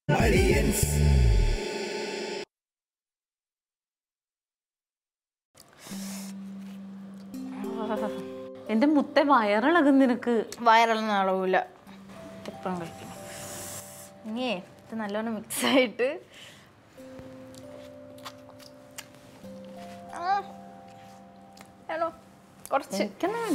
എന്റെ മുത്തെ വയറിളകും നിനക്ക്. വയറിളൊന്നും അളവില്ല, എപ്പോഴും കഴിക്കണം. ഇനിയേ ഇത് നല്ലോണം മിക്സ് ആയിട്ട് കുറച്ച്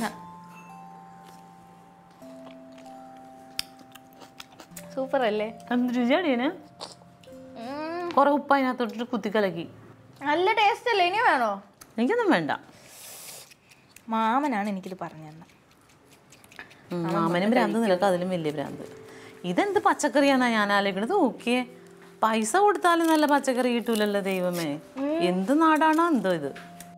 സൂപ്പർ അല്ലേ? എന്ത് രുചിയാടിയന്. കുറെ ഉപ്പ് അതിനകത്തോട്ടിട്ട് കുത്തിക്കലക്കി. നല്ല ടേസ്റ്റ് അല്ലേ? ഇനി വേണോ? എനിക്കൊന്നും വേണ്ട. മാമനാണ് എനിക്കിത് പറഞ്ഞു തന്നെ. മാമനും ഭ്രാന്ത്, നിനക്ക് അതിലും വലിയ ഭ്രാന്ത്. ഇതെന്ത് പച്ചക്കറിയാന്നാ ഞാൻ ആലോചിക്കണത്. നോക്കിയേ, പൈസ കൊടുത്താലും നല്ല പച്ചക്കറി കിട്ടൂലല്ലോ ദൈവമേ. എന്ത് നാടാണോ എന്തോ ഇത്.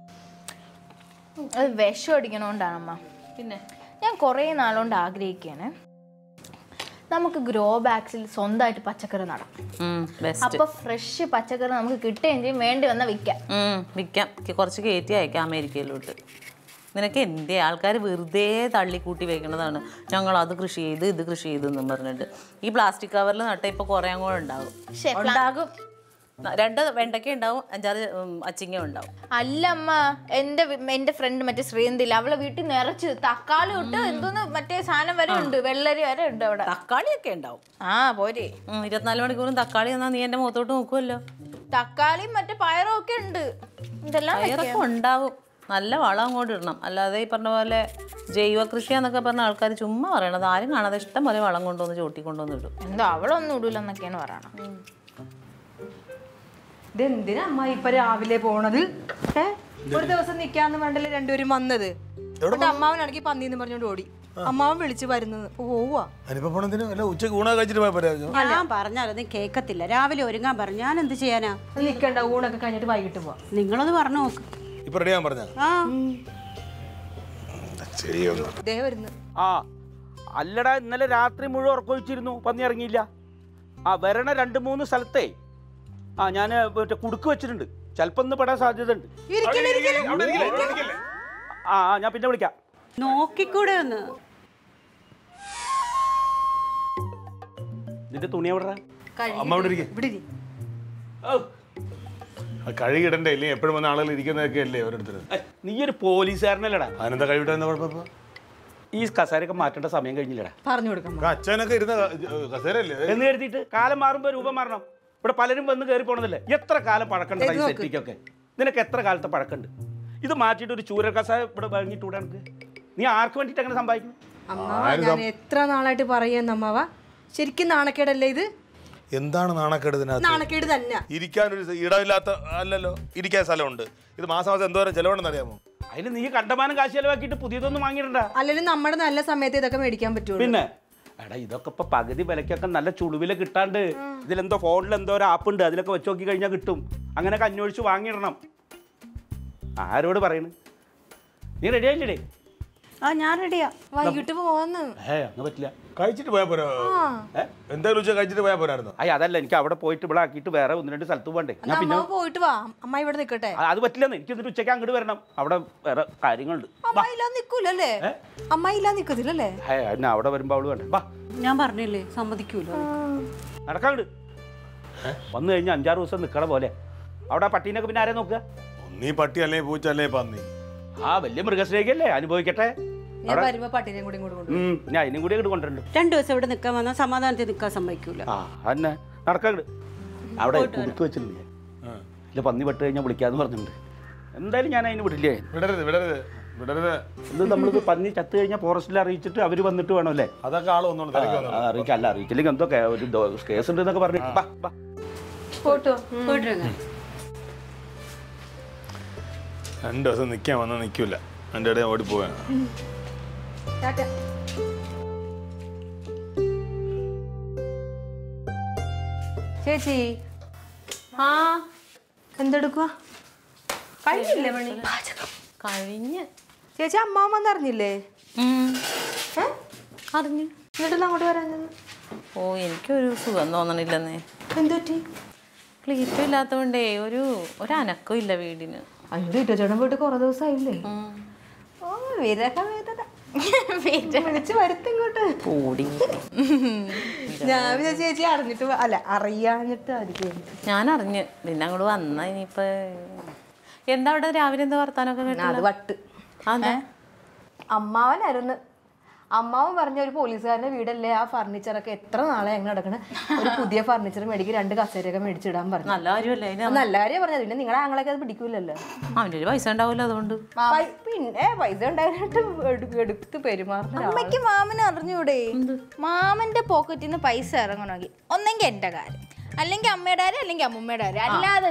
അത് വിഷം അടിക്കണോണ്ടാണമ്മ. പിന്നെ ഞാൻ കുറേ നാളുകൊണ്ട് ആഗ്രഹിക്കുകയാണ്, നമുക്ക് ഗ്രോ ബാഗ്സിൽ സ്വന്തമായിട്ട് പച്ചക്കറി നടാം. അപ്പൊ ഫ്രഷ് പച്ചക്കറി നമുക്ക് കിട്ടുകയും ചെയ്യും, വേണ്ടി വന്നാൽ വിൽക്കാം. കുറച്ച് കയറ്റി അയക്കാം അമേരിക്കയിലോട്ട്. നിനക്ക് എൻ്റെ ആൾക്കാർ വെറുതെ തള്ളിക്കൂട്ടി വെക്കണതാണ്. ഞങ്ങൾ അത് കൃഷി ചെയ്ത് ഇത് കൃഷി ചെയ്തെന്നും പറഞ്ഞിട്ട്. ഈ പ്ലാസ്റ്റിക് കവറിൽ നട്ട ഇപ്പൊ കുറേ അങ്ങോട്ട് ഉണ്ടാകും. 2 വെണ്ടയ്ക്ക ഉണ്ടാവും, 5-6 അച്ചിങ്ങ ഉണ്ടാവും. അല്ല അമ്മ, എന്റെ ഫ്രണ്ട് മറ്റേ ശ്രീന്തില്ല, അവളെ വീട്ടിൽ നിറച്ച് തക്കാളി തൊട്ട് എന്തോന്ന് മറ്റേ സാധനം വരെ ഉണ്ട്, വെള്ളരി വരെ ഉണ്ട് അവിടെ. തക്കാളിയൊക്കെ ഉണ്ടാവും. പോരെ 24 മണിക്കൂറും തക്കാളി തന്നാ നീ എന്റെ മുഖത്തോട്ട് നോക്കുമല്ലോ. തക്കാളിയും മറ്റേ പയറും ഒക്കെ ഉണ്ട്. പയറൊക്കെ ഉണ്ടാവും. നല്ല വളം അങ്ങോട്ട് ഇടണം. അല്ലാതെ ഈ പറഞ്ഞ പോലെ ജൈവ കൃഷിയാന്നൊക്കെ പറഞ്ഞ ആൾക്കാർ ചുമ്മാ പറയണത്. ആരും കാണാതെ ഇഷ്ടം പോലെ വളം കൊണ്ടുവന്ന് ചോട്ടി കൊണ്ടുവന്ന് ഇടും. എന്തോ അവളൊന്നും ഇടൂലെന്നൊക്കെയാണ് പറയണം. ഇതെന്തിനാ അമ്മ ഇപ്പൊ രാവിലെ പോണത്? ഒരു ദിവസം നിക്കാന്ന് വേണ്ടല്ലേ രണ്ടുപേരും വന്നത്. അമ്മാവനാണെങ്കിൽ പന്നിന്ന് പറഞ്ഞോണ്ട് ഓടി. അമ്മാവൻ വിളിച്ചു വരുന്നത് പോവാ. ഞാൻ പറഞ്ഞാലൊന്നും കേക്കത്തില്ല. രാവിലെ ഒരുങ്ങാൻ പറഞ്ഞു. ഞാൻ എന്ത് ചെയ്യാനാ? നിക്കണ്ട, ഊണൊക്കെ കഴിഞ്ഞിട്ട് വൈകിട്ട് പോവാ. നിങ്ങളത് പറഞ്ഞു നോക്ക്. അല്ലടാ, ഇന്നലെ രാത്രി മുഴുവൻ ഉറക്കൊഴിച്ചിരുന്നു, പന്നി ഇറങ്ങിയില്ല. വരണ 2-3 സ്ഥലത്തേ ഞാൻ കുടുക്ക് വെച്ചിട്ടുണ്ട്. ചിലപ്പോ ഒന്ന് പെടാൻ സാധ്യത ഉണ്ട്. ഞാൻ പിന്നെ വിളിക്കാം. നോക്കിക്കൂടെ ഒന്ന്. നിന്റെ തുണി എവിടെ? കഴുകിടണ്ടേ? ഇല്ലേ എപ്പോഴും വന്ന ആളുകൾ ഇരിക്കുന്നതൊക്കെ അല്ലേ ഓരോരുത്തർ. നീ ഒരു പോലീസുകാരനല്ലടാ. അതിനെന്താ കഴിവിട്ടെന്താ കുഴപ്പം? ഈ കസേരയൊക്കെ മാറ്റേണ്ട സമയം കഴിഞ്ഞില്ലടാ. പറഞ്ഞു കൊടുക്കാം. അച്ഛനൊക്കെ ഇരുന്ന കസേരല്ലേ എന്ന് കരുതിയിട്ട് കാലം മാറുമ്പോ രൂപം മാറണം. ഇവിടെ പലരും വന്ന് കയറി പോണതല്ലേ. എത്ര കാലം പഴക്കണ്ട ഈ സെറ്റിക്കൊക്കെ? നിനക്ക് എത്ര കാലത്തെ പഴക്കമുണ്ട്? ഇത് മാറ്റിയിട്ട് ഒരു ചൂര കസായ ഇവിടെ വാങ്ങിയിട്ടൂടെ? നീ ആർക്ക് വേണ്ടിയിട്ട് അങ്ങനെ സമ്പാദിക്കുന്നു? ഞാൻ എത്ര നാളായിട്ട് പറയുന്ന അമ്മാവ, ശരിക്കും നാണക്കേടല്ലേ ഇത്? എന്താണ് നാണക്കേട്? നാണക്കേട് തന്നെ. ഇരിക്കാനൊരു ഇടമില്ലാത്ത അല്ലല്ലോ, ഇരിക്കാൻ സ്ഥലമുണ്ട്. ഇത് മാസം എന്തോരം ചെലവുണ്ടെന്ന് അറിയാമോ? അതിന് നീ കണ്ടമാനം കാശ് ചെലവാക്കിയിട്ട് പുതിയതൊന്നും വാങ്ങിയിടണ്ട. അല്ലെങ്കിൽ നമ്മുടെ നല്ല സമയത്ത് ഇതൊക്കെ മേടിക്കാൻ പറ്റുള്ളൂ. പിന്നെ എടാ, ഇതൊക്കെ ഇപ്പൊ പകുതി വിലക്കൊക്കെ നല്ല ചുളുവില കിട്ടാണ്ട്. ഇതിലെന്തോ ഫോണിൽ എന്തോ ഒരു ആപ്പ് ഉണ്ട്, അതിലൊക്കെ വെച്ച് നോക്കി കഴിഞ്ഞാൽ കിട്ടും. അങ്ങനെ കഞ്ഞൊഴിച്ച് വാങ്ങിയിടണം. ആരോട് പറയണ്? നീ റെഡി ആയില്ലേ? ഞാൻ റെഡിയാ. വൈകിട്ട് പോവാന്ന്. അങ്ങനെ പറ്റില്ല. കഴിച്ചിട്ട് പോയാ പോരാ? എന്തായാലും കഴിച്ചിട്ട് പോയാ പോരായിരുന്നു? അതല്ല, എനിക്ക് അവിടെ പോയിട്ട് ഇവിടെ ആക്കിയിട്ട് വേറെ 1-2 സ്ഥലത്ത് പോകണ്ടേ. ഞാൻ പിന്നെ പോയിട്ട് വാ, അമ്മ ഇവിടെ നിക്കട്ടെ. അത് പറ്റില്ലെന്ന്. എനിക്ക് എന്നിട്ട് ഉച്ചയ്ക്ക് അങ്ങോട്ട് വരണം. അവിടെ വേറെ കാര്യങ്ങളുണ്ട്. അമ്മ ഇല്ലാതെ നിക്കൂലല്ലേ? അമ്മ ഇല്ലാതെ നിക്കത്തില്ലല്ലേ? എന്നെ അവിടെ വരുമ്പോ അവള് വേണ്ടേ? വാ, ഞാൻ പറഞ്ഞില്ലേ സമ്മതിക്കൂലോ. നടക്കാണ്ട് വന്നു കഴിഞ്ഞാൽ 5-6 ദിവസം നിക്കണ പോലെ. അവിടെ പട്ടീനൊക്കെ പിന്നെ ആരെ നോക്കുക? ഒന്നീ പട്ടി അല്ലേ പൂച്ച അല്ലേ പന്നി. വലിയ മൃഗസ്നേഹിയല്ലേ, അനുഭവിക്കട്ടെ. ഞാൻ വരുമ്പോ പട്ടീനെ കൂടി ഞാൻ അതിനും കൂടി അങ്ങോട്ട് കൊണ്ടുണ്ട്. 2 ദിവസം ഇവിടെ നിൽക്കാൻ വന്നാൽ സമാധാനത്തിൽ നിൽക്കാൻ സമ്മതിക്കൂല. അന്നെ നടക്കാണ്ട്. അവിടെ കുടുക്ക് വെച്ചിട്ടില്ലേ? ഇല്ല, പന്നി പെട്ട് കഴിഞ്ഞാൽ വിളിക്കാന്ന് പറഞ്ഞിട്ടുണ്ട്. എന്തായാലും ഞാൻ അതിന് വിടില്ലേ. ഇത് നമ്മളിത് പന്നി ചത്ത് കഴിഞ്ഞാൽ ഫോറസ്റ്റിൽ അറിയിച്ചിട്ട് അവര് വന്നിട്ട് വേണം അല്ലേ? അതൊക്കെ ആള് അറിയിക്കല്ല, അറിയിച്ചില്ലെങ്കിൽ എന്തൊക്കെ ഒരു കേസ് ഉണ്ട് എന്നൊക്കെ പറഞ്ഞു. 2 ദിവസം നിൽക്കാൻ വന്നാൽ നിൽക്കൂല. എൻ്റെ ഇടയിൽ ഓടിപ്പോവാ. ചേച്ചി എന്തെടുക്കുക? കഴിഞ്ഞില്ലേ പണി? കഴിഞ്ഞ്. ചേച്ചി അമ്മാവൻ വന്നറിഞ്ഞില്ലേ? അറിഞ്ഞു. എന്നിട്ടല്ല അങ്ങോട്ട് വരാൻ? എനിക്കൊരു സുഖം തോന്നണില്ലെന്നേ. എന്തുപറ്റി? ക്ലീറ്റും ഇല്ലാത്തോണ്ടേ ഒരു അനക്കം ഇല്ല വീടിന്. അതിന്റെ ചേട്ടൻ പോയിട്ട് കുറെ ദിവസമായില്ലേ? വിരഹവേദന. വിളിച്ച് വരുത്തും ഇങ്ങോട്ട്. ഓടി ഞാൻ വിചാരിച്ചു ചേച്ചി അറിഞ്ഞിട്ട് അല്ല അറിയാഞ്ഞിട്ട് ആയിരിക്കും. ഞാൻ അറിഞ്ഞ് പിന്നെ അങ്ങോട്ട് വന്ന ഇനിയിപ്പോ എന്താ അവിടെ രാവിലെ എന്താ വർത്താനൊക്കെ കേട്ടോ? അത് വട്ട്. അതെ അമ്മാവനായിരുന്നു. അമ്മാവൻ പറഞ്ഞ ഒരു പോലീസുകാരന്റെ വീടല്ലേ, ആ ഫർണിച്ചറൊക്കെ എത്ര നാളെ ഞങ്ങൾ നടക്കണ, ഒരു പുതിയ ഫർണിച്ചർ മേടിക്കും, 2 കസേരയൊക്കെ മേടിച്ചിടാൻ പറഞ്ഞു. നല്ല കാര്യമല്ലേ നല്ല കാര്യം പറഞ്ഞത്. പിന്നെ നിങ്ങളുടെ ആങ്ങളൊക്കെ അത് പിടിക്കൂലല്ലോ. അവൻ്റെ ഒരു പൈസ ഉണ്ടാവില്ല അതുകൊണ്ട്. പിന്നെ പൈസ ഉണ്ടായിട്ട് എടുത്ത് പെരുമാറുന്ന അമ്മയ്ക്ക് മാമന് അറിഞ്ഞൂടെ? മാമന്റെ പോക്കറ്റിൽ നിന്ന് പൈസ ഇറങ്ങണമെങ്കിൽ ഒന്നെങ്കിൽ എന്റെ കാര്യം, അല്ലെങ്കിൽ അമ്മയുടെ കാര്യം, അല്ലെങ്കിൽ അമ്മൂമ്മയുടെ കാര്യം, അല്ലാതെ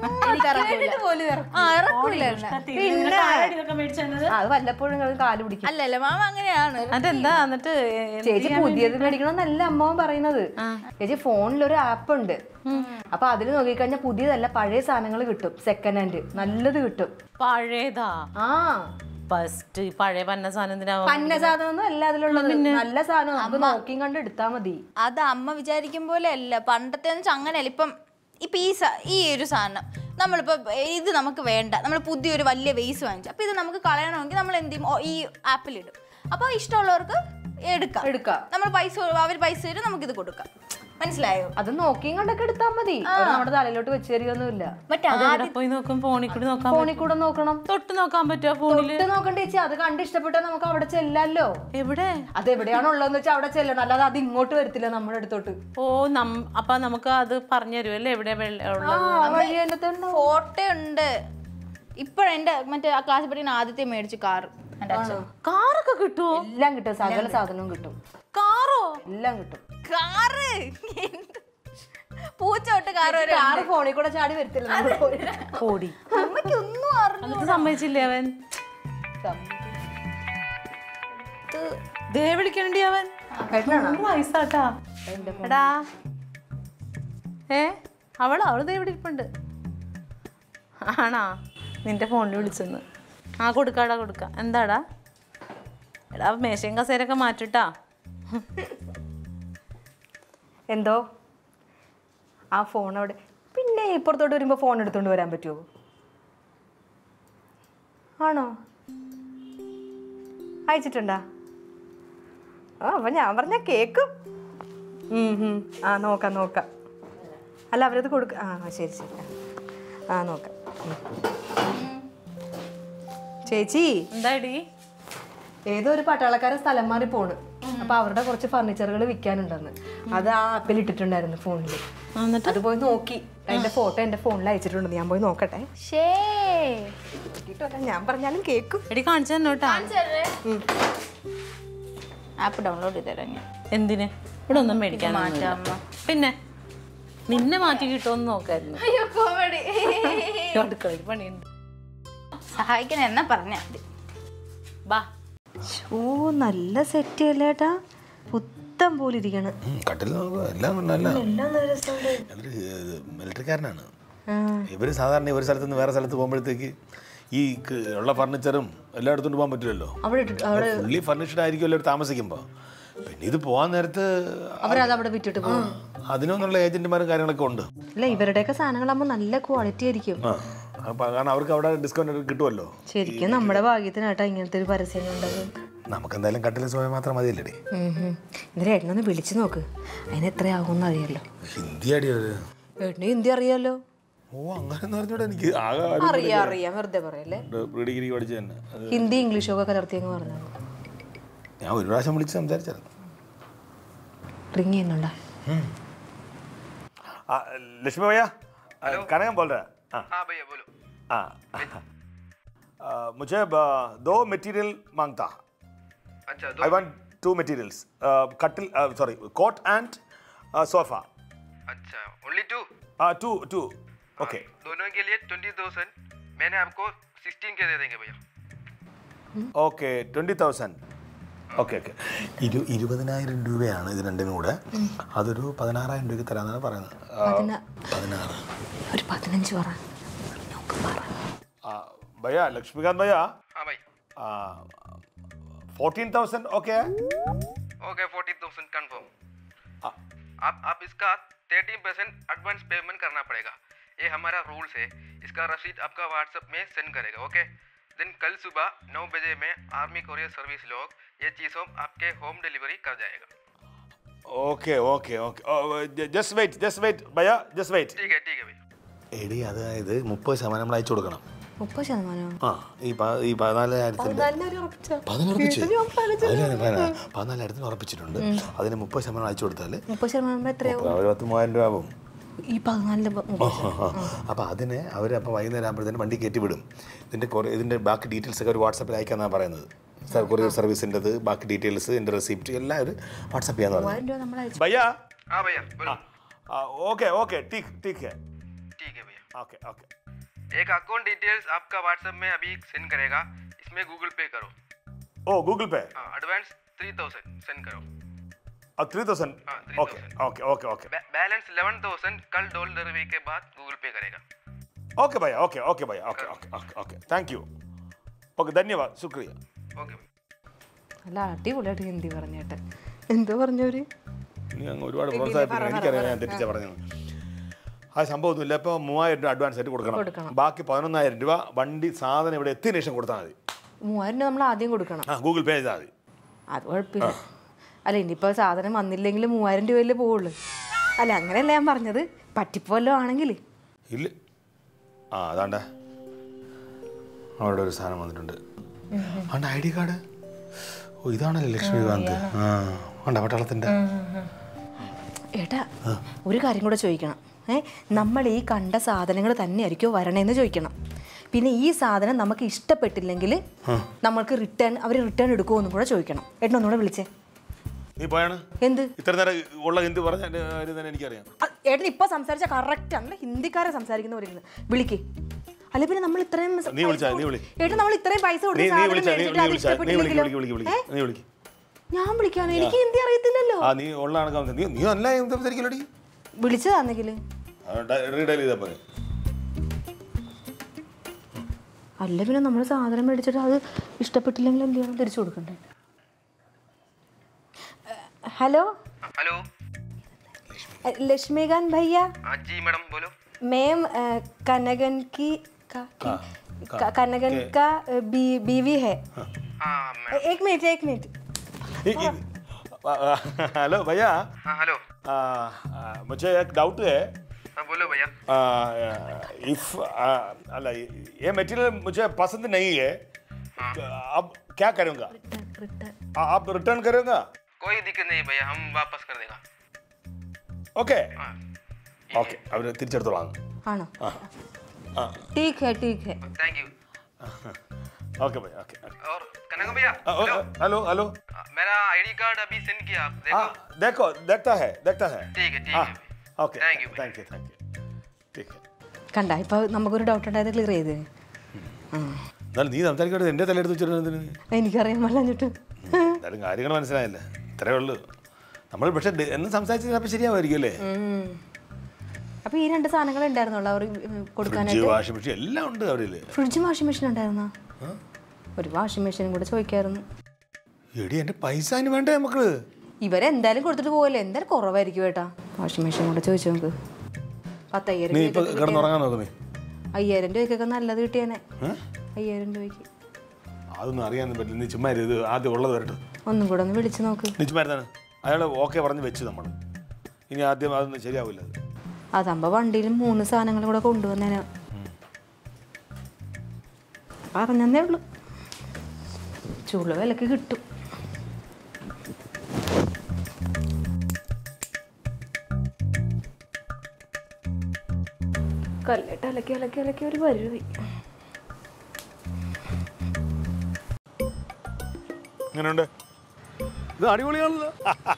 അത് വല്ലപ്പോഴും കാല് പിടിക്കും. അല്ലല്ല മാമ അങ്ങനെയാണ്. അതെന്താ എന്നിട്ട് ചേച്ചി പുതിയത് മേടിക്കണമെന്നല്ല അമ്മാവൻ പറയുന്നത്. ചേച്ചി ഫോണിലൊരു ആപ്പ് ഉണ്ട്, അപ്പൊ അതിൽ നോക്കിക്കഴിഞ്ഞാൽ പുതിയതല്ല പഴയ സാധനങ്ങൾ കിട്ടും, സെക്കൻഡ് ഹാൻഡ് നല്ലത് കിട്ടും. പഴയതാ? ആ ഫസ്റ്റ് പഴയ പന്ന സാധനം പന്ന സാധനം അല്ല അതിലുള്ളത്, നല്ല സാധനം നമുക്ക് നോക്കിയും കണ്ട് എടുത്താ മതി. അത് അമ്മ വിചാരിക്കും പോലെ അല്ല, പണ്ടത്തെ അങ്ങനെയല്ല. ഇപ്പൊ ഈ ഒരു സാധനം നമ്മളിപ്പോ ഇത് നമുക്ക് വേണ്ട, നമ്മൾ പുതിയൊരു വലിയ വേസ് വാങ്ങിച്ചു, അപ്പൊ ഇത് നമുക്ക് കളയണമെങ്കിൽ നമ്മൾ എന്ത് ചെയ്യും, ഈ ആപ്പിലിടും. അപ്പൊ ഇഷ്ടമുള്ളവർക്ക് എടുക്കാം. നമ്മൾ അവർ പൈസ തരും, നമുക്കിത് കൊടുക്കാം. മനസ്സിലായോ? അത് നോക്കിയും കണ്ടൊക്കെ എടുത്താ മതി, നമ്മുടെ തലയിലോട്ട് വെച്ച് തരികയൊന്നുമില്ല. പോയി നോക്കും, ഫോണിൽ കൂടി നോക്കാം. ഫോണിൽ കൂടെ നോക്കണം. തൊട്ട് നോക്കാൻ പറ്റുമോ ഫോണിൽ? തൊട്ട് നോക്കണ്ട ചേച്ചി, അത് കണ്ട് ഇഷ്ടപ്പെട്ടാൽ നമുക്ക് അവിടെ ചെല്ലല്ലോ. എവിടെ? അത് എവിടെയാണോ ഉള്ളതെന്ന് വെച്ചാൽ അവിടെ ചെല്ലണം, അല്ലാതെ അത് ഇങ്ങോട്ട് വരത്തില്ല നമ്മുടെ അടുത്തോട്ട്. ഓ അപ്പൊ നമുക്ക് അത് പറഞ്ഞു തരുമല്ലേ എവിടെ ഫോട്ടോ ഉണ്ട്. ഇപ്പഴെന്റെ മറ്റേ ആ ക്ലാസ്സിൽ പഠിക്കുന്ന ആദ്യത്തെ മേടിച്ചു കാറൊക്കെ കിട്ടുമോ? എല്ലാം കിട്ടും, സകല സാധനവും കിട്ടും. കാറോ? എല്ലാം കിട്ടും. കാറ് പൂച്ചോട്ട് കാറ് ഫോണിൽ കൂടെ ചാടി വരത്തില്ല. ഓടി അമ്മയ്ക്ക് ഒന്നും അറിഞ്ഞു. സമ്മതിച്ചില്ലേ അവൻ? ദേ വിളിക്കണ്ടി അവൻ വയസ്സാട്ടാ. എടാ അവള് ദേ ഇവിടെ ഇരിപ്പുണ്ട്. ആണാ? നിന്റെ ഫോണിൽ വിളിച്ചെന്ന്. കൊടുക്കാടാ കൊടുക്കാം. എന്താടാ? എടാ മേശയും കസേരൊക്കെ മാറ്റിട്ടാ. എന്തോ ആ ഫോൺ അവിടെ. പിന്നെ ഇപ്പുറത്തോട്ട് വരുമ്പോ ഫോൺ എടുത്തോണ്ട് വരാൻ പറ്റുമോ? ആണോ? അയച്ചിട്ടുണ്ടാ? അപ്പൊ ഞാൻ പറഞ്ഞ കേക്കും. നോക്കാം. അല്ല അവരത് കൊടുക്ക. ശരി നോക്കാം. ചേച്ചി എന്താടി? ഏതോ ഒരു പട്ടാളക്കാരൻ സ്ഥലം മാറി പോണ്, അപ്പൊ അവരുടെ കുറച്ച് ഫർണിച്ചറുകൾ വിൽക്കാനുണ്ടെന്ന്. അത് ആ ആപ്പിൽ ഇട്ടിട്ടുണ്ടായിരുന്നു ഫോണിൽ. അത് പോയി നോക്കി, അതിന്റെ ഫോട്ടോ എന്റെ ഫോണിൽ അയച്ചിട്ടുണ്ട്. ഞാൻ പോയി നോക്കട്ടെ. ഞാൻ പറഞ്ഞാലും കേക്കും. എടി കാണിച്ചു തന്നോട്ടാ. ആപ്പ് ഡൗൺലോഡ് ചെയ്തരാം ഞാൻ. എന്തിന്? ഇവിടെ ഒന്നും മേടിക്കാൻ. പിന്നെ നിന്നെ മാറ്റി കിട്ടുമെന്ന് നോക്കായിരുന്നു. അടുക്കളയിൽ പണിയുണ്ട്. സഹായിക്കാൻ എന്നാ പറഞ്ഞാ മതി. ബാ. നല്ല സെറ്റ് അല്ലേട്ടാ, പുത്തം പോലെ ഇരിക്കണം. മിലിറ്ററിക്കാരനാണ് ഇവര്. സാധാരണ ഒരു സ്ഥലത്ത് നിന്ന് വേറെ സ്ഥലത്ത് പോകുമ്പോഴത്തേക്ക് ഈ ഉള്ള ഫർണിച്ചറും എല്ലാം എടുത്തോണ്ട് പോകാൻ പറ്റില്ലല്ലോ. ഫുള്ളി ഫർണിഷ്ഡ് ആയിരിക്കും എല്ലാവരും താമസിക്കുമ്പോൾ. പിന്നെ ഇത് പോകാൻ നേരത്ത് അവരതവിടെ വിറ്റിട്ട് പോകും. അതിനൊന്നുള്ള ഏജന്റുമാരും കാര്യങ്ങളൊക്കെ ഉണ്ട്. അല്ല ഇവരുടെയൊക്കെ സാധനങ്ങളാകുമ്പോൾ നല്ല ക്വാളിറ്റി ആയിരിക്കും. കാരണം അവർക്ക് അവിടെ ഡിസ്കൗണ്ട് കിട്ടുമല്ലോ. ശരിക്കും നമ്മുടെ ഭാഗ്യത്തിനായിട്ടാ ഇങ്ങനത്തെ ഒരു പരസ്യം ഉണ്ടാകും. നമുക്ക് എന്തായാലും കട്ടിൽ സോയ മാത്രം മതിയല്ലേ. എന്നിട്ട് ഏട്ടനൊന്ന് വിളിച്ചു നോക്ക്, അതിന് എത്രയാകുമെന്ന് അറിയാലോ. ഹിന്ദി അടിയത് ഏട്ടന് ഹിന്ദി അറിയാലോ. അങ്ങനെ എനിക്ക് അറിയാം, വെറുതെ പറയല്ലേ. ഡിഗ്രി പഠിച്ചു തന്നെ ഹിന്ദി ഇംഗ്ലീഷും ഒക്കെ കലർത്തി അങ്ങ് പറഞ്ഞു. ഞാൻ ഒരു പ്രാവശ്യം വിളിച്ച് സംസാരിച്ചായിരുന്നു. റിങ് ചെയ്യുന്നുണ്ടോ? लक्ष्मी भैया कनाम बोल रहा है। हाँ भैया बोलो। मुझे 2 मटेरियल मांगता। अच्छा आई वांट 2 मटेरियल्स, कटिल सॉरी कोट एंड सोफा। अच्छा ओनली 2? Two okay. दोनों के लिए 20,000, मैंने आपको 16 के दे देंगे भैया। ओके 20,000. ഓക്കെ 20,000 രൂപയാണ് ഇത് രണ്ടിനും കൂടെ. അതൊരു 16,000 രൂപയ്ക്ക് തരാന്നാണ് പറയുന്നത്. 16 ഒരു 15 പറ. भैया लक्ष्मीकांत भैया। हाँ भाई 14,000 ओके है? Okay 14,000 confirm. आप इसका 13% एडवांस पेमेंट करना पड़ेगा, ये हमारा रूल्स है। इसका रसीद आपका व्हाट्सएप में सेंड करेगा। ओके देन कल सुबह 9 बजे में आर्मी कोरियर सर्विस लोग ये चीज़ों आपके होम डिलीवरी कर जाएगा। Okay okay okay just wait ഭയ്യ ജസ്റ്റ് വെയിറ്റ്. ठीक है भैया। എടി അതായത് 30% നമ്മൾ അയച്ചു കൊടുക്കണം. 30%? ആ ഈ 14,000 14,000 ഉറപ്പിച്ചിട്ടുണ്ട്. അതിന് 30% അയച്ചു കൊടുത്താൽ 30% എത്രയാവും? 10,000 രൂപ ആവും. ഈ 14 അപ്പോൾ അതിന് അവർ അപ്പോൾ വൈകുന്നേരം ആകുമ്പോഴത്തേനും വണ്ടി കയറ്റി വിടും. ഇതിൻ്റെ ബാക്കി ഡീറ്റെയിൽസ് ഒക്കെ ഒരു വാട്സാപ്പിൽ അയക്കാന്നാണ് പറയുന്നത്. കൊറിയർ സർവീസിൻ്റെത് ബാക്കി ഡീറ്റെയിൽസ് എൻ്റെ റെസിപ്റ്റ് എല്ലാം ഒരു വാട്സാപ്പ് ചെയ്യാന്ന് പറഞ്ഞു. ഭയ്യ हाँ भैया बोलो। ओके ठीक है भैया। ओके एक अकाउंट डिटेल्स आपका व्हाट्सएप में अभी सेंड करेगा, इसमें गूगल पे करो। ओ गूगल पे एडवांस 3,000 सेंड करो। 3,000 ओके बैलेंस 11,000 कल डोल डिलीवरी के बाद गूगल पे करेगा। ओके भैया ओके थैंक यू ओके धन्यवाद शुक्रिया. ओके അല്ല അടിപൊളിയായിട്ട് ഹിന്ദി പറഞ്ഞേട്ടെ. എന്തോ പറഞ്ഞവര് നീ അങ്ങ് ഒരുപാട് പ്രോത്സാഹിപ്പിക്കണം. എനിക്കറിയാം ഞാൻ തെറ്റിച്ചാ പറഞ്ഞത്. ആ സംഭവമൊന്നുമില്ല. ഇപ്പോൾ 3,000 രൂപ അഡ്വാൻസ് ആയിട്ട് കൊടുക്കണം. ബാക്കി 11,000 രൂപ വണ്ടി സാധനം ഇവിടെ എത്തിയതിനു ശേഷം കൊടുത്താൽ മതി. 3,000 രൂപ നമ്മൾ ആദ്യം കൊടുക്കണം. ഗൂഗിൾ പേ ചെയ്താൽ മതി. അത് കുഴപ്പമില്ല. അല്ല ഇനിയിപ്പോൾ സാധനം വന്നില്ലെങ്കിൽ 3,000 രൂപയല്ലേ പോവുള്ളൂ. അല്ല അങ്ങനെയല്ല ഞാൻ പറഞ്ഞത്. പറ്റിപ്പോല്ലോ ആണെങ്കിൽ ഇല്ല. അതാണ്ട അവിടെ ഒരു സാധനം വന്നിട്ടുണ്ട്. ആണ്ട ID കാർഡ്. ഓ ഇതാണല്ലേ ലക്ഷ്മികാന്ത്. ആണ്ട പട്ടാളത്തിൻ്റെ. ഏട്ടാ ഒരു കാര്യം കൂടെ ചോദിക്കണം. നമ്മൾ ഈ കണ്ട സാധനങ്ങൾ തന്നെയായിരിക്കുമോ വരണേന്ന് ചോദിക്കണം. പിന്നെ ഈ സാധനം നമുക്ക് ഇഷ്ടപ്പെട്ടില്ലെങ്കിൽ നമ്മൾക്ക് അവർ റിട്ടേൺ എടുക്കുമോ കൂടെ ചോദിക്കണം. ഏട്ടൻ ഒന്നുകൂടെ വിളിച്ചേ. നീ പോയാണ് എന്ത് ഇത്ര നേരം ഉള്ള ഹിന്ദി പറഞ്ഞ തന്നെ എനിക്കറിയാം. ഏട്ടൻ ഇപ്പൊ സംസാരിച്ച കറക്റ്റ് ആണ്. ഹിന്ദിക്കാരെ സംസാരിക്കുന്നവരിക്കുന്നത് വിളിക്ക്. അല്ല പിന്നെ നമ്മൾ ഇത്രയും ഏട്ടൻ നമ്മൾ ഇത്രയും പൈസ ഞാൻ വിളിക്കാണ്. എനിക്ക് ഹിന്ദി അറിയത്തില്ലല്ലോ. നീ ഉള്ളതാണ് നീ നല്ല സംസാരിക്കലോടി. വിളിച്ചതാണെങ്കിൽ അല്ല പിന്നെ നമ്മൾ സാധനം മേടിച്ചിട്ട് അത് ഇഷ്ടപ്പെട്ടില്ലെങ്കിൽ എന്ത് ചെയ്യണം? തിരിച്ചു കൊടുക്കണ്ടേ? हेलो लक्ष्मीकांत भैया। जी मैडम बोलो। मैम कनगन का बीवी है। एक मिनट हेलो भैया। हाँ हेलो। मुझे एक डाउट है। हाँ बोलो भैया। इफ ये मटेरियल मुझे पसंद नहीं है अब क्या करूँगा? आप रिटर्न करेंगे? कोई दिक्कत नहीं भैया, हम वापस कर देगा। ओके अब തിരിച്ചെടുത്തോളാം. ആണോ? ठीक है थैंक यू। ओके भैया ओके। और कनक भैया हेलो मेरा आईडी कार्ड अभी सेंड किया, आप देखो देखता है ठीक है ओके थैंक यू ठीक है. കണ്ട ഇപ്പൊ നമുക്കൊരു ഡൗട്ട് ഉണ്ടായത് ക്ലിയർ ചെയ്ത്. എന്നാലും നീ സംസാരിക്കാതെ എൻ്റെ തലയെടുത്ത് വെച്ചിരുന്നതിന് എനിക്കറിയാൻ പറഞ്ഞിട്ട് എന്തായാലും കാര്യങ്ങൾ മനസ്സിലായില്ലേ? ഇത്രേ ഉള്ളൂ നമ്മൾ. പക്ഷെ എന്ന് സംസാരിച്ചപ്പോൾ ശരിയാവുമായിരിക്കും അല്ലേ? അപ്പൊ ഈ രണ്ട് സാധനങ്ങൾ ഉണ്ടായിരുന്നുള്ളൂ അവർ കൊടുക്കാനായിട്ട്. വാഷിംഗ് മെഷീൻ എല്ലാം ഉണ്ട് അവരില്. ഫ്രിഡ്ജും വാഷിംഗ് മെഷീൻ ഉണ്ടായിരുന്നോ? ഒരു വാഷിംഗ് മെഷീനും കൂടെ ചോദിക്കായിരുന്നു. എടി എൻ്റെ പൈസ അതിന് വേണ്ടേ നമുക്ക്? ഇവരെന്തായാലും കൊടുത്തിട്ട് പോകല്ലേ, എന്തായാലും കുറവായിരിക്കും ഏട്ടാ. വാഷിംഗ് മെഷീൻ കൂടെ ചോദിച്ചു നമുക്ക്. 10,000 നീ ഇപ്പൊ കിടന്നുറങ്ങാൻ നോക്കുന്നേ. 5,000 രൂപയ്ക്കൊക്കെ നല്ലത് കിട്ടിയേനെ. 5,000 രൂപയ്ക്ക് അതൊന്നും അറിയാൻ പറ്റില്ല. നീ ചുമ്മാ ഇത് ആദ്യം ഉള്ളത് വരട്ടെ. ഒന്നും കൂടെ ഒന്ന് വിളിച്ചു നോക്ക്. നീ ചുമ്മാ ഇരുന്നാണ് അയാൾ ഓക്കെ പറഞ്ഞ് വെച്ച് നമ്മൾ. ഇനി ആദ്യം അതൊന്നും ശരിയാവില്ല. അതാകുമ്പോ വണ്ടിയിൽ 3 സാധനങ്ങളും കൂടെ കൊണ്ടുവന്നേനാ. പറഞ്ഞേ ഉള്ളു. ചൂട് വിലക്ക് കിട്ടും. കല്ലിട്ട് അലക്കി ഒരു വരുവി. എങ്ങനെയുണ്ട്? ഇത് അടിപൊളിയാണല്ലോ.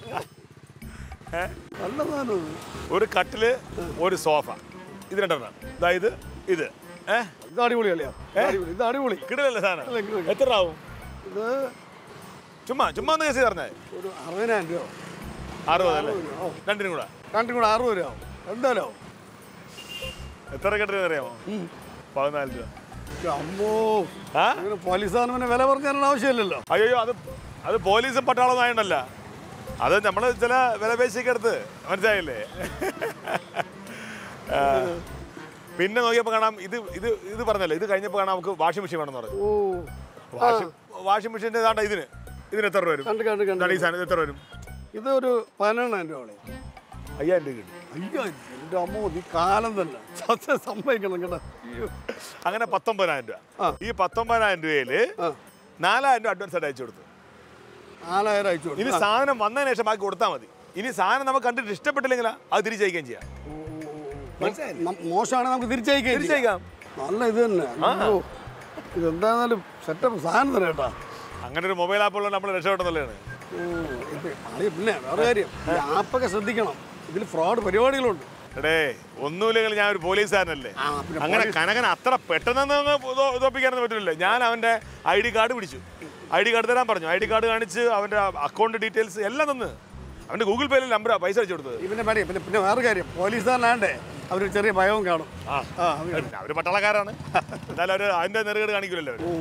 നല്ല സാധനം. ഒരു കട്ടില് ഒരു സോഫ ഇത് രണ്ടെണ്ണം. അതായത് ഇത് ഇത് അടിപൊളിയല്ലേ? ഇത് അടിപൊളി കിടലല്ലേ സാധനം? എത്ര ആവും ഇത്? ചുമ്മാ ഒന്ന് കേസ് പറഞ്ഞേ. ഒരു 60,000 രൂപ. 60 അല്ലേ? രണ്ടിനും കൂടെ 60 രൂപ എന്തായാലും. എത്ര കെട്ടിന് അറിയാമോ? 14 രൂപ. അമ്മോ, പോലീസ് സാധനം വില പറഞ്ഞാൽ ആവശ്യമില്ലല്ലോ. അയ്യോ അത് പോലീസും പട്ടാളൊന്നും ആയണ്ടല്ല. അത് നമ്മൾ ചില വില പേശിക്ക് എടുത്ത് മനസ്സിലായില്ലേ? പിന്നെ നോക്കിയപ്പോൾ കാണാം ഇത് പറഞ്ഞല്ലോ, ഇത് കഴിഞ്ഞപ്പോൾ കാണാം നമുക്ക് വാഷിംഗ് മെഷീൻ വേണമെന്ന് പറഞ്ഞു. വാഷിംഗ് മെഷീൻ്റെ ഇതാണ്ട് ഇതിന് എത്ര രൂപ വരും? ഈ സാധനം എത്ര വരും? ഇതൊരു 11,000 രൂപ. 5,000 രൂപ കിട്ടും. 5,000? എൻ്റെ അമ്മോ, ഈ കാലം തന്നെ സത്യം സമ്മതിക്കണം കേട്ടോ. അങ്ങനെ 19,000 രൂപ. ഈ 19,000 രൂപയിൽ 4,000 രൂപ അഡ്വാൻസ് ആയിട്ട് അയച്ചു കൊടുത്തു. 4,000 അയച്ചു കൊടുത്തു. ഇനി സാധനം വന്നതിന് ശേഷം ബാക്കി കൊടുത്താൽ മതി. ഇനി സാധനം നമുക്ക് കണ്ടിട്ട് ഇഷ്ടപ്പെട്ടില്ലെങ്കിൽ അത് തിരിച്ചയക്കുകയും ചെയ്യാം. മോശമാണ്, നമുക്ക് തിരിച്ചയക്കാം. നല്ല ഇത് തന്നെ. ഇതെന്തായാലും സെറ്റപ്പ് സാധനം തന്നെ കേട്ടാ. അങ്ങനെ ഒരു മൊബൈൽ ആപ്പ് ഉള്ളത് നമ്മൾ രക്ഷപ്പെട്ടതല്ലാണ്. പിന്നെ വേറെ കാര്യം, ഈ ആപ്പൊക്കെ ശ്രദ്ധിക്കണം, ഇതിൽ ഫ്രോഡ് പരിപാടികളുണ്ട്. എടേ ഒന്നുമില്ലെങ്കിൽ ഞാൻ ഒരു പോലീസുകാരനല്ലേ, അങ്ങനെ കനകൻ അത്ര പെട്ടെന്ന് തോപ്പിക്കാനൊന്നും പറ്റില്ലല്ലോ. ഞാൻ അവൻ്റെ ID കാർഡ് പിടിച്ചു, ID കാർഡ് തരാൻ പറഞ്ഞു. ID കാർഡ് കാണിച്ച് അവൻ്റെ അക്കൗണ്ട് ഡീറ്റെയിൽസ് എല്ലാം തന്ന് അവൻ്റെ ഗൂഗിൾ പേയിൽ നമ്പർ പൈസ അടിച്ചു കൊടുത്തത്. പിന്നെ വേറെ കാര്യം, പോലീസുകാരനാണ്ടേ അവരൊരു ചെറിയ ഭയവും കാണും. അവർ പട്ടാളക്കാരാണ്, എന്നാലും അവർ അതിൻ്റെ നെറുകേട് കാണിക്കില്ലല്ലോ അവർ.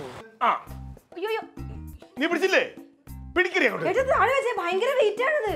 നീ പിടിച്ചില്ലേ? പിടിക്കണേ ഭയങ്കര വെയിറ്റ് ആണത്.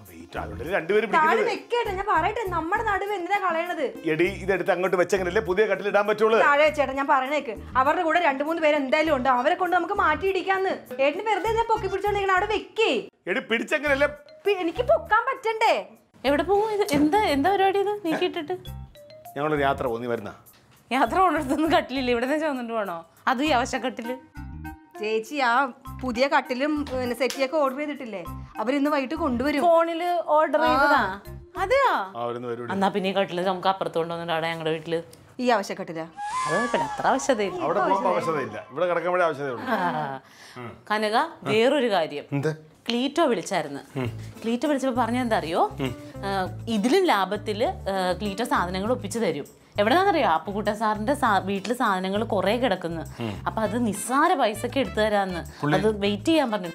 ഞാൻ പറയട്ടെ, നമ്മുടെ നടുവ് എന്തിനാ കളയണത്? എടി ഇതെടുത്ത് അങ്ങോട്ട് വെച്ചെങ്കിലല്ലേ പുതിയ കട്ടിലിടാൻ പറ്റുള്ളൂ. താഴെ ചേട്ടാ, ഞാൻ പറഞ്ഞേക്ക്, അവരുടെ കൂടെ 2-3 പേര് എന്തായാലും ഉണ്ട്, അവരെ കൊണ്ട് നമുക്ക് മാറ്റിയിടിക്കാന്ന്. ഏട്ടന് വെറുതെ ഞാൻ പൊക്കി പിടിച്ചോണ്ടിരിക്കണം, അവിടെ വെക്കേ. എടി പിടിച്ചെങ്ങനല്ലേ? എനിക്ക് പൊക്കാൻ പറ്റണ്ടേ? എവിടെ പോകും? എന്താ പരിപാടി ഇത് നീക്കിയിട്ടിട്ട്? ഞങ്ങളൊരു യാത്ര പോകുന്നു. വരുന്ന യാത്ര കൊണ്ടിടത്തൊന്നും കട്ടിലില്ല, ഇവിടെ നിന്ന് ചോന്നിട്ട് വേണോ? അത് ഈ അവശക്കട്ടില്. ചേച്ചി, ആ പുതിയ കട്ടിലും സെറ്റിയൊക്കെ ഓർഡർ ചെയ്തിട്ടില്ലേ, അവരിന്ന് വൈകിട്ട് കൊണ്ടുവരും. ഫോണില് ഓർഡർ ചെയ്തതാ? അതെയോ? എന്നാ പിന്നെ ഈ കട്ടില് നമുക്ക് അപ്പുറത്ത് കൊണ്ടുവന്നിട്ട് അവിടെ ഞങ്ങളുടെ വീട്ടില് ഈ ആവശ്യക്കട്ടില്ല. പിന്നെ അത്ര ആവശ്യതയില്ല. അവിടെ പോകുമ്പോൾ ആവശ്യതയില്ല, ഇവിടെ കിടക്കുമ്പോഴേ ആവശ്യതയുള്ളൂ. കനക, വേറൊരു കാര്യം, ക്ലീറ്റോ വിളിച്ചായിരുന്നു. ക്ലീറ്റോ വിളിച്ചപ്പോൾ പറഞ്ഞെന്താ അറിയോ? ഇതിലും ലാഭത്തിൽ ക്ലീറ്റോ സാധനങ്ങൾ ഒപ്പിച്ചു തരും. എവിടെയാണെന്നറിയോ? അപ്പുകുട്ട സാറിന്റെ വീട്ടില് സാധനങ്ങൾ കുറെ കിടക്കുന്നു, അപ്പൊ അത് നിസ്സാര പൈസക്ക് എടുത്തു തരാന്ന്. അത് വെയിറ്റ് ചെയ്യാൻ പറഞ്ഞു.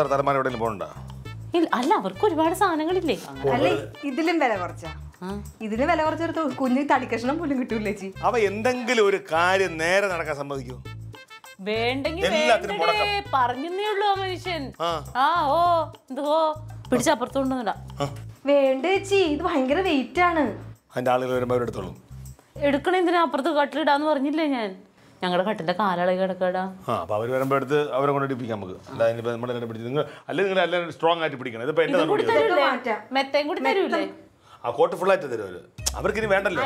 അല്ല, അവർക്ക് ഒരുപാട് സാധനങ്ങളില്ലേ? അല്ല, ഇതിലും വില കുറച്ചാ. ഇതിന് വില കുറച്ചെടുത്ത് കുഞ്ഞു തടിക്കഷ്ണം പോലും കിട്ടൂല്ലേ ചേച്ചി? അവ എന്തെങ്കിലും ഒരു കാര്യം നേരെ നടക്കാൻ സമ്മതിക്കൂ? വേണ്ടെങ്കിൽ പറഞ്ഞേ ഉള്ളൂ ആ മനുഷ്യൻ. പിടിച്ചപ്പുറത്ത് കൊണ്ടുവന്നിടാ. വേണ്ട ചേച്ചി, ഇത് ഭയങ്കര വെയിറ്റ് ആണ്. അതിന്റെ ആളുകൾ വരുമ്പോ അവരെടുത്തോളും. എടുക്കണ എന്തിനാ? അപ്പുറത്ത് കട്ടിലിടാന്ന് പറഞ്ഞില്ലേ ഞാൻ? ഞങ്ങളുടെ കട്ടിന്റെ കാലളി കിടക്കടാ. അപ്പൊ അവര് വരുമ്പോ എടുത്ത് അവരെ കൊണ്ട് ഇടിപ്പിക്കാം നമുക്ക്. നിങ്ങൾ സ്ട്രോങ് ആയിട്ട് പിടിക്കണം. ഇതിപ്പോ എന്റെ മെത്തയും കൂടി തരൂലേ? ആ കോട്ട് ഫുൾ ആയിട്ട് തരും അവര്. അവർക്ക് ഇനി വേണ്ടല്ലോ.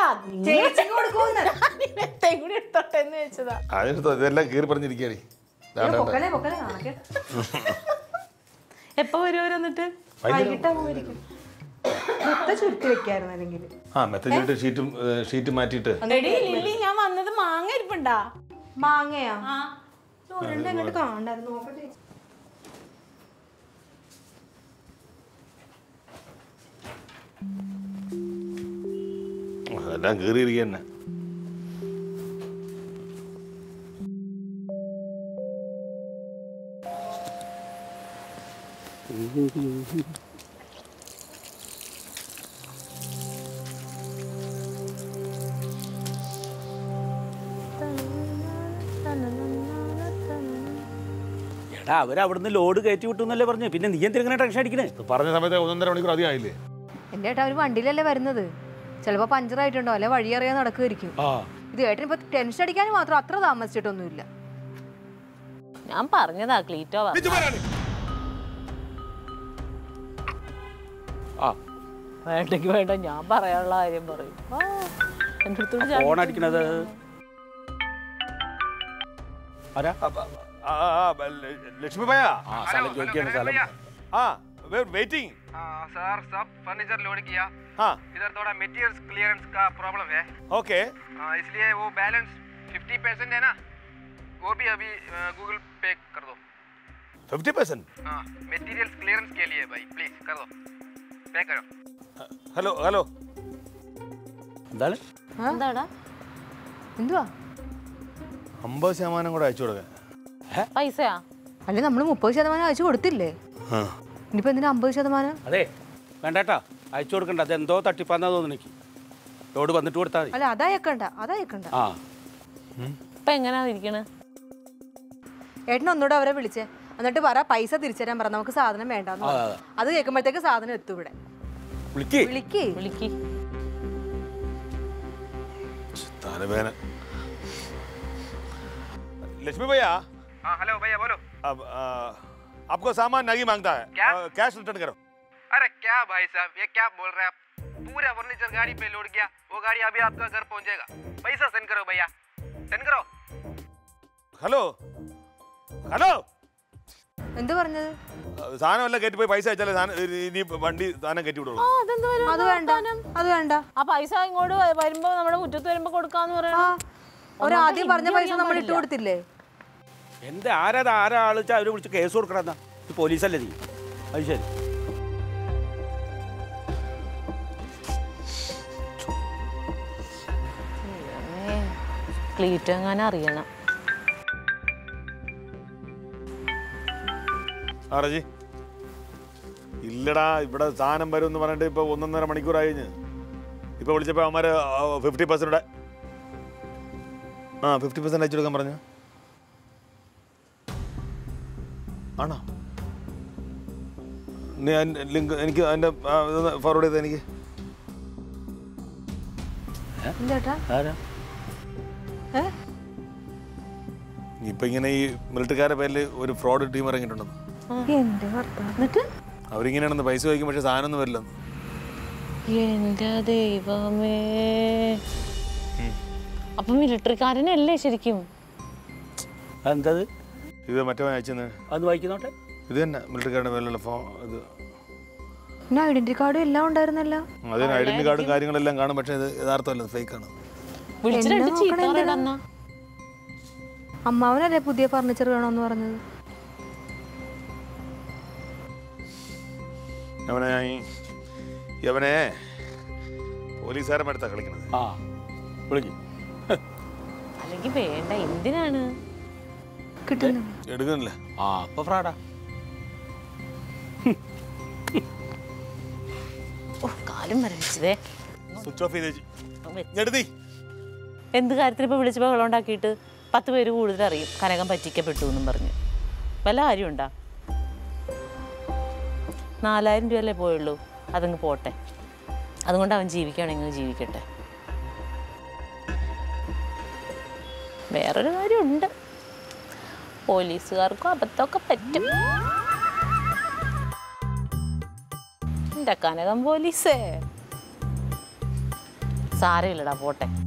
അതെടുത്തോ, ഇതെല്ലാം കീറി പറഞ്ഞിരിക്കണേ. എപ്പോ വരുവോ എന്നിട്ട്? ഷീറ്റ് മാറ്റിട്ട്. ഞാൻ വന്നത് മാങ്ങ ഇരിപ്പുണ്ടാ? മാങ്ങയാ? അങ്ങോട്ട് കാണണ്ടായിരുന്നു, നോക്കട്ടെ. അതെല്ലാം കീറിയിരിക്കുക തന്നെ. എടാ, അവരവിടുന്ന് ലോഡ് കയറ്റി വിട്ടു എന്നല്ലേ പറഞ്ഞു. പിന്നെ നീ എന്തിനാ ടെൻഷൻ അടിക്കണേ? പറഞ്ഞ സമയത്ത് 1.5 മണിക്കൂർ അധികം ആയില്ലേ? എന്റെ ഏട്ടാ, അവര് വണ്ടിയിലല്ലേ വരുന്നത്, ചിലപ്പോ പഞ്ചറായിട്ടുണ്ടോ അല്ലെ വഴി അറിയാൻ നടക്കുമായിരിക്കും. ഇത് ഏട്ടൻ ഇപ്പൊ ടെൻഷൻ അടിക്കാൻ മാത്രം അത്ര താമസിച്ചിട്ടൊന്നുമില്ല. ഞാൻ പറഞ്ഞതാ ക്ലീറ്റോ വേണ്ടെങ്കിൽ വേണ്ട, ഞാൻ പറയാനുള്ള കാര്യം പറയും. ഫോൺ അടിക്കണത് ലക്ഷ്മി ഭയ്യ. സ്ഥലം ചോദിക്കാണ്. സ്ഥലം वेटिंग। सर सब फर्नीचर लोड किया। इधर थोड़ा मटेरियल्स क्लियरेंस का प्रॉब्लम है। ओके। इसलिए वो बैलेंस 50% है ना, वो भी अभी गूगल पे कर दो। 50%? मटेरियल्स क्लियरेंस के लिए भाई प्लीज कर दो, पे करो। हेलो हेलो, എന്താണ് എന്താടാ? എന്തുവാ? 50% കൂടെ അയച്ചു കൊടുക്കാൻ. പൈസയാ? അല്ലെ നമ്മൾ 30% അയച്ചു കൊടുത്തില്ലേ? ഇനിയിപ്പോ എന്തിനാ 50%? അതെ വേണ്ടേട്ടാ, അയച്ചു കൊടുക്കണ്ട. അതെന്തോ തട്ടിപ്പാന്നാ തോന്നുന്നു എനിക്ക്. ലോഡ് വന്നിട്ട് കൊടുത്താൽ മതി. അല്ല അതയക്കണ്ട, അതയക്കണ്ട. ഇപ്പൊ എങ്ങനെയാ ഇരിക്കണേ? ഏട്ടൻ ഒന്നുകൂടെ അവരെ വിളിച്ചേ, എന്നിട്ട് പറ പൈസ തിരിച്ചുതരാൻ പറ, നമുക്ക് സാധനം വേണ്ടെന്ന്. അത് കേൾക്കുമ്പോഴത്തേക്ക് സാധനം എത്തും ഇവിടെ. വിളിക്ക് വിളിക്ക്. तलवेदന. लक्ष्मी भैया. हाँ हेलो भैया बोलो. अब आपको सामान नहीं मांगता है. क्या? कैश रिटर्न करो. अरे क्या भाई साहब ये क्या बोल रहे हैं आप? पूरा फर्नीचर गाड़ी पे लोड किया. वो गाड़ी अभी आपका घर पहुंचेगा. पैसा सेंड करो भैया. सेंड करो. ഹലോ ഹലോ എന്ത് പറഞ്ഞത്? സാധനം എല്ലാം കയറ്റി പോയി പൈസ അയച്ചാലേ ഇനി വണ്ടി സാധനം കയറ്റി വിടുള്ളൂ. അത് വേണ്ട, അത് വേണ്ട. ആ പൈസ ഇങ്ങോട്ട് വരുമ്പോ നമ്മുടെ മുറ്റത്ത് വരുമ്പോ കൊടുക്കാന്ന് പറയണം. ഒരാദ്യം പറഞ്ഞ പൈസ നമ്മൾ ഇട്ട് കൊടുത്തില്ലേ? എന്താ ആരാൾ വെച്ചാൽ അവരെ വിളിച്ച് കേസ് കൊടുക്കണമെന്നാ? ഇത് പോലീസല്ലേ നീ? അത് ശരി. ക്ലീറ്റ് എങ്ങനെ അറിയണം. റജി ഇല്ലടാ, ഇവിടെ സാധനം വരും എന്ന് പറഞ്ഞിട്ട് ഇപ്പൊ 1.5 മണിക്കൂറായി കഴിഞ്ഞ്. ഇപ്പൊ വിളിച്ചപ്പോ അവന്മാര് 50% 50% അയച്ചു കൊടുക്കാൻ പറഞ്ഞു. ആണോ? ലിങ്ക് എനിക്ക് അതിന്റെ ഫോർവേഡ് ചെയ്ത എനിക്ക്. ഇപ്പൊ ഇങ്ങനെ ഈ മിലിറ്ററിക്കാരുടെ പേരിൽ ഒരു ഫ്രോഡ് ടീം ഇറങ്ങിയിട്ടുണ്ടെന്ന്. അവരിങ്ങനെയാണെന്ന് പൈസ ചോദിക്കും, പക്ഷെ സാധനം ഒന്നും വരില്ലെന്ന്. എന്റെ ദൈവമേ, അപ്പൊ മിലിറ്ററിക്കാരനല്ലേ ശരിക്കും? എന്താ ഇത് മറ്റേ അയച്ചെന്ന് അത് വായിക്കുന്നോട്ടെ. ഇത് തന്നെ മിലിറ്ററിക്കാരുടെ പേരിലുള്ള ഇത്. ഐഡന്റിറ്റി കാർഡും എല്ലാം ഉണ്ടായിരുന്നല്ലോ. അതിന് ഐഡന്റിറ്റി കാർഡും കാര്യങ്ങളെല്ലാം കാണും, പക്ഷെ ഇത് യഥാർത്ഥമല്ല, ഫേക്കാണ്. അമ്മാവനല്ലേ പുതിയ ഫർണിച്ചർ വേണമെന്ന് പറഞ്ഞത്? യവനെ പോലീസുകാരൻ അടുത്താ കളിക്കണത്. അല്ലെങ്കിൽ വേണ്ട, എന്തിനാണ് എടുക്കുന്നില്ല? അപ്പൊ ഫ്രാഡാ. കാലം വരച്ചതേ. സ്വിച്ച് ഓഫ് ചെയ്തേ. എന്ത് കാര്യത്തിന് ഇപ്പൊ വിളിച്ച് ബഹളം ഉണ്ടാക്കിയിട്ട് 10 പേര് കൂടുതൽ അറിയും കനകം പറ്റിക്കപ്പെട്ടു എന്നും പറഞ്ഞ്. വല്ല കാര്യമുണ്ടാ? 4000 രൂപയല്ലേ പോയുള്ളൂ, അതങ്ങ് പോട്ടെ. അതുകൊണ്ട് അവൻ ജീവിക്കുകയാണെങ്കിൽ ജീവിക്കട്ടെ. വേറൊരു കാര്യമുണ്ട്, പോലീസുകാർക്കും അബദ്ധമൊക്കെ പറ്റും. എൻ്റെ കനകം പോലീസേ, സാരമില്ലടാ, പോട്ടെ.